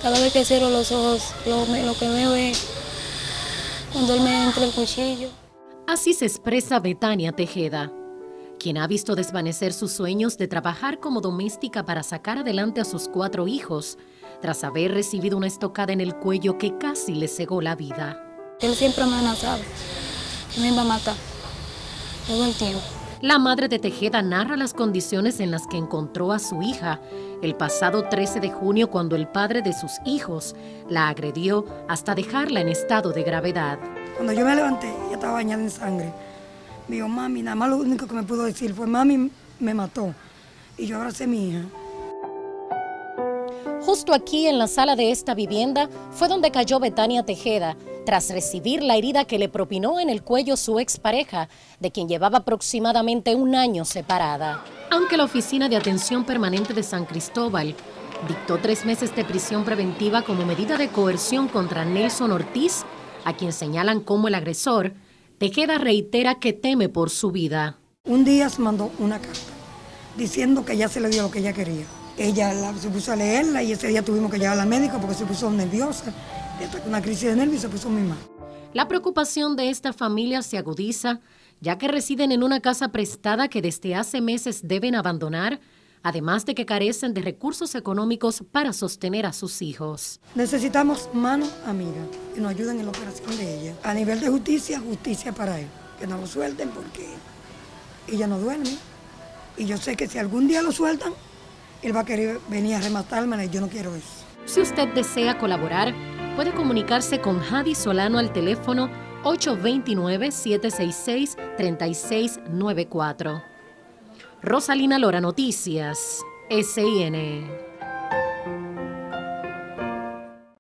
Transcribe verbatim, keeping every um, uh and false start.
Cada vez que cierro los ojos, lo, lo que veo es cuando él me entra el cuchillo. Así se expresa Betania Tejeda, quien ha visto desvanecer sus sueños de trabajar como doméstica para sacar adelante a sus cuatro hijos, tras haber recibido una estocada en el cuello que casi le cegó la vida. Él siempre me amenazaba que me iba a matar todo el tiempo. La madre de Tejeda narra las condiciones en las que encontró a su hija el pasado trece de junio, cuando el padre de sus hijos la agredió hasta dejarla en estado de gravedad. Cuando yo me levanté, ella estaba bañada en sangre. Me dijo, mami, nada más lo único que me pudo decir fue, mami me mató. Y yo abracé a mi hija. Justo aquí en la sala de esta vivienda fue donde cayó Betania Tejeda, tras recibir la herida que le propinó en el cuello su expareja, de quien llevaba aproximadamente un año separada. Aunque la Oficina de Atención Permanente de San Cristóbal dictó tres meses de prisión preventiva como medida de coerción contra Nelson Ortiz, a quien señalan como el agresor, Tejeda reitera que teme por su vida. Un día se mandó una carta diciendo que ya se le dio lo que ella quería. Ella la, se puso a leerla y ese día tuvimos que llevarla al médico porque se puso nerviosa. Le atacó una crisis de nervios y se puso muy mal. La preocupación de esta familia se agudiza, ya que residen en una casa prestada que desde hace meses deben abandonar, además de que carecen de recursos económicos para sostener a sus hijos. Necesitamos mano amiga que nos ayuden en la operación de ella. A nivel de justicia, justicia para él. Que no lo suelten porque ella no duerme. Y yo sé que si algún día lo sueltan, él va a querer venir a rematarme y yo no quiero eso. Si usted desea colaborar, puede comunicarse con Jadi Solano al teléfono ocho dos nueve, siete seis seis, tres seis nueve cuatro. Rosalina Lora, Noticias S I N.